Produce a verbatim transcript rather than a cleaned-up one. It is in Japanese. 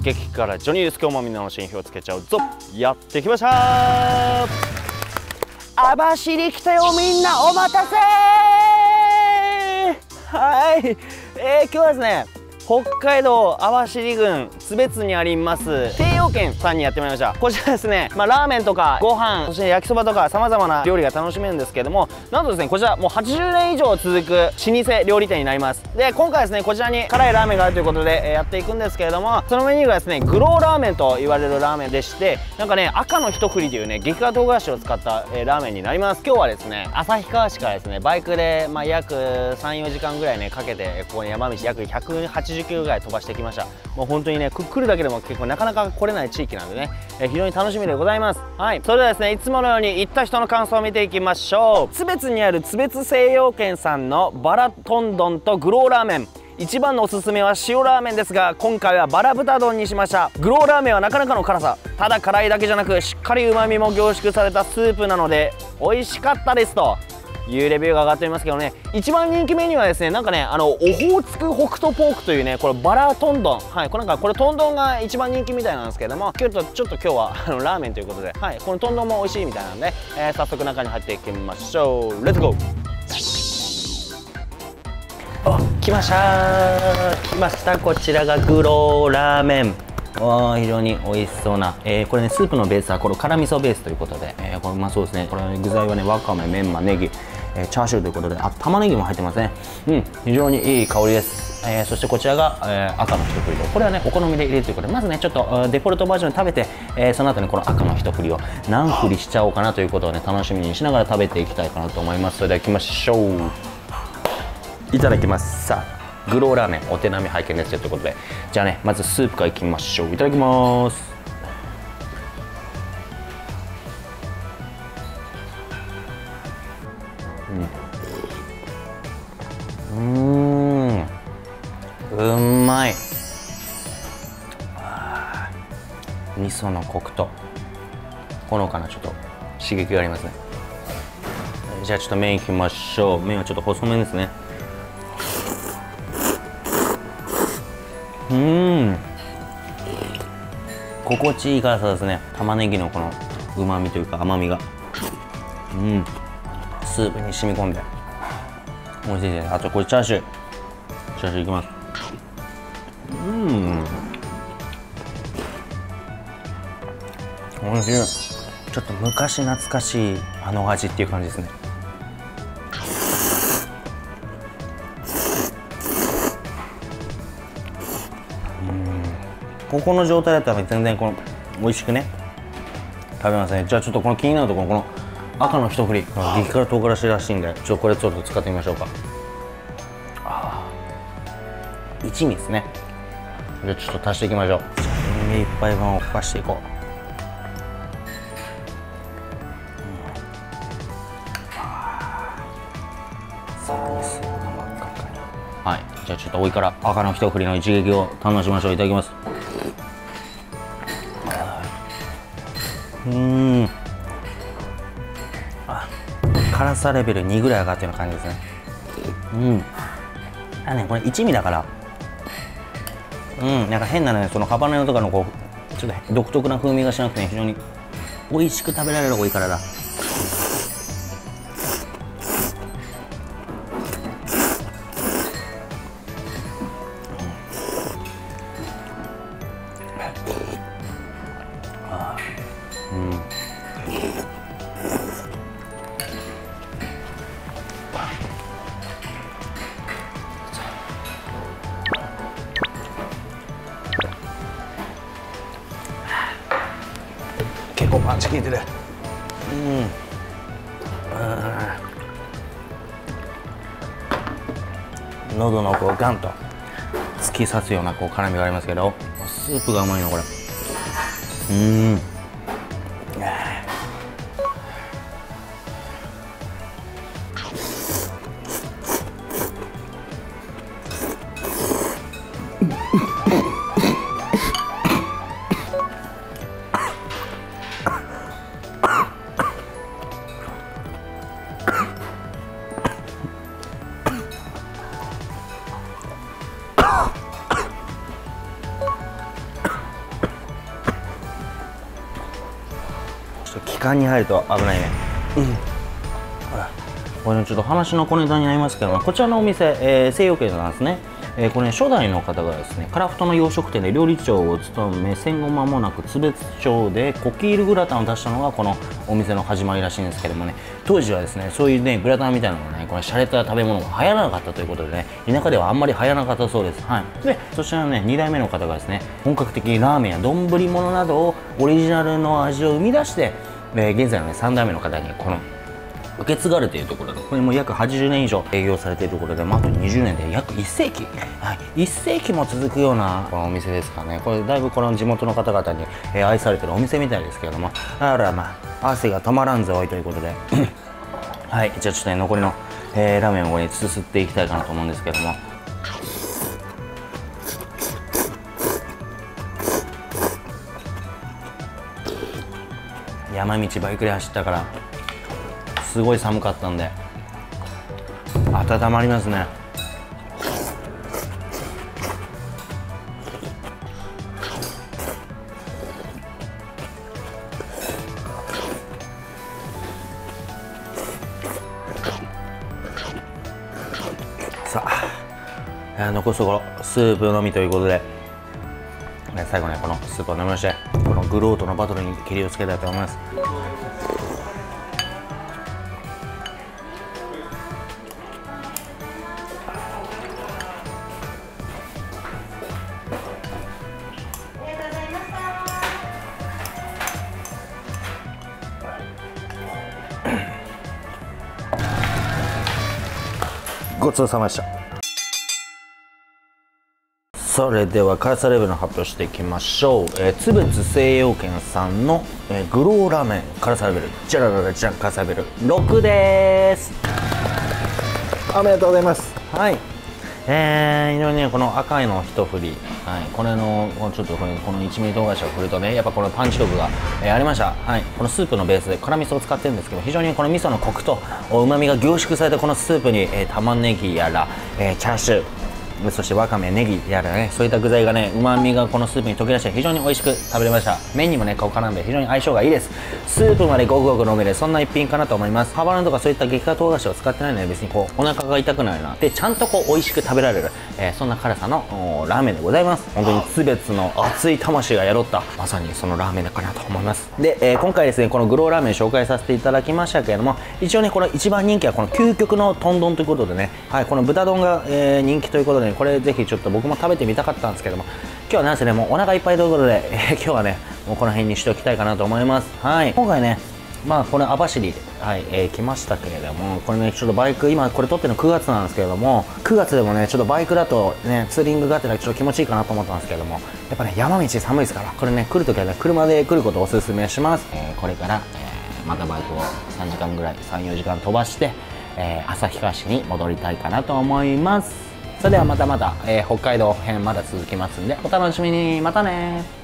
激辛ジョニーです。今日もみんなの新票つけちゃうぞ。やってきましたー。網走来たよ、みんなお待たせー。はい、えー、今日はですね、北海道網走郡津別にあります西洋軒さんにやってまいりました。こちらですね、まあ、ラーメンとかご飯、そして焼きそばとかさまざまな料理が楽しめるんですけれども、なんとですね、こちらもうはちじゅうねん以上続く老舗料理店になります。で、今回ですね、こちらに辛いラーメンがあるということで、えー、やっていくんですけれども、そのメニューがですね、グローラーメンと言われるラーメンでして、なんかね、赤の一振りというね、激辛唐辛子を使った、えー、ラーメンになります。今日はですね、旭川市からですね、バイクで、まあ、約さん、よじかんぐらいね、かけて、ここに山道約ひゃくはちじゅっキロぐらい飛ばしてきました。もう本当にね、来るだけでも結構なかなか来れない地域なんでね、えー、非常に楽しみでございます。はい、それではですね、いつものように行った人の感想を見ていきましょう。津別にある津別西洋軒さんのバラ豚丼とグローラーメン、一番のおすすめは塩ラーメンですが、今回はバラ豚丼にしました。グローラーメンはなかなかの辛さ、ただ辛いだけじゃなくしっかりうまみも凝縮されたスープなので美味しかったですというレビューが上がっておりますけどね、一番人気メニューはですね、なんかね、あのオホーツク北斗ポークというね、これバラ豚丼、はい、これなんかこれ豚丼が一番人気みたいなんですけども、今日とちょっと今日はあのラーメンということで、はい、この豚丼も美味しいみたいなので、えー、早速中に入っていきましょう。レッツゴー。あ、来ましたー、来ました。こちらがグローラーメン。わー、非常に美味しそうな、えー、これね、スープのベースはこれ辛味噌ベースということで、えー、これうまそうですね。これ、ね、具材はね、わかめ、メンマ、ネギ、えー、チャーシューということで、あ、玉ねぎも入ってますね。うん、非常にいい香りです。えー、そしてこちらが、えー、赤の一振りと、これはね、お好みで入れるということで、まずね、ちょっとデフォルトバージョンで食べて、えー、その後にこの赤の一振りを何振りしちゃおうかなということをね、楽しみにしながら食べていきたいかなと思います。それでは行きましょう。いただきます。さあ、グローラーメンお手並み拝見ですよということで、じゃあね、まずスープからいきましょう。いただきます。うん、うーん、うまい。味噌のコクとほのかなちょっと刺激がありますね。じゃあちょっと麺いきましょう。麺はちょっと細麺ですね。うーん、心地いい辛さですね。玉ねぎのこのうまみというか甘みが、うん、スープに染み込んで美味しいです。あとこれチャーシュー、チャーシューいきます。うん、美味しい。ちょっと昔懐かしいあの味っていう感じですね。ここの状態だったら全然この美味しくね食べますね。じゃあちょっとこの気になるところ、この赤の一振り、激辛唐辛子らしいんで、ちょっとこれちょっと使ってみましょうか。あー、一味ですね。じゃあちょっと足していきましょう。目いっぱい分をふかしていこう。はい、じゃあちょっと多いから赤の一振りの一撃を堪能しましょう。いただきます。うーん、あ、辛さレベルにぐらい上がってるような感じですね。うん、あね、これ一味だから、うん、なんか変なね、そのハバネロとかのこうちょっと独特な風味がしなくて、ね、非常に美味しく食べられる多いからだ。うん、結構パンチ効いてる。うん、喉のこうガンと突き刺すようなこう辛みがありますけど、スープがうまいのこれ。うん、 ちょっと気管に入ると危ないね。うん、これねちょっと話の小ネタになりますけども、こちらのお店、えー、西洋系なんですね。えー、これね初代の方がですね樺太の洋食店で料理長を務め、戦後間もなく津別町でコキールグラタンを出したのがこのお店の始まりらしいんですけどもね、当時はですねそういうねグラタンみたいなのがねこれ洒落た食べ物が流行らなかったということでね、田舎ではあんまり流行らなかったそうです。はい、でそちらのねに代目の方がですね本格的にラーメンや丼物などをオリジナルの味を生み出して、えー、現在のねさん代目の方にこの受け継がれているところで、これも約はちじゅうねん以上営業されているところで、まあ、あとにじゅうねんで約いっ世紀、はい、いっ世紀も続くようなこのお店ですかね。これだいぶこの地元の方々に、えー、愛されてるお店みたいですけれども、あらまあ汗が止まらんぞおいということではい、じゃあちょっとね残りの、えー、ラーメンをこれにすすっていきたいかなと思うんですけども、山道バイクで走ったからすごい寒かったんで温まりますね。さあ残すところスープのみということで、最後ねこのスープを飲みまして、このグロートのバトルにケリをつけたいと思います。ごちそうさまでした。それでは辛さレベルの発表していきましょう。えー、津別西洋軒さんの、えー、グローラーメン辛さレベルじゃらららじゃん辛さレベルろくです。 おめでとうございます。 はい、えー、非常にねこの赤いの一振り、はい、これのちょっとこの一味唐辛子を振るとねやっぱこのパンチ力が、えー、ありました。はい、このスープのベースで辛味噌を使ってるんですけど、非常にこの味噌のコクとうまみが凝縮されたこのスープに、えー、玉ねぎやら、えー、チャーシュー、そしてわかめ、ネギやらね、そういった具材がねうまみがこのスープに溶け出して非常に美味しく食べれました。麺にもねこう絡んで非常に相性がいいです。スープまでごくごく飲めるそんな一品かなと思います。ハバネとかそういった激辛唐辛子を使ってないので別にこうお腹が痛くなるなでちゃんとこう美味しく食べられる、えー、そんな辛さのラーメンでございます。本当に津別の熱い魂が宿ったまさにそのラーメンかなと思います。で、えー、今回ですねこのグローラーメン紹介させていただきましたけれども、一応ねこの一番人気はこの究極の豚丼ということでね、はい、この豚丼が、えー、人気ということで、ね、これぜひちょっと僕も食べてみたかったんですけども、今日はなんせねもうお腹いっぱいということで、えー、今日はねもうこの辺にしておきたいかなと思います。はい、今回ねまあこれ網走はい、えー、来ましたけれども、これねちょっとバイク今これ撮ってるのくがつなんですけれども、くがつでもねちょっとバイクだとねツーリングがあってちょっと気持ちいいかなと思ったんですけども、やっぱね山道寒いですから、これね来るときはね車で来ることをおすすめします。えー、これから、えー、またバイクをさんじかんぐらいさんよじかん飛ばして、えー、旭川市に戻りたいかなと思います。それではまたまた、えー、北海道編まだ続きますんでお楽しみに。またねー。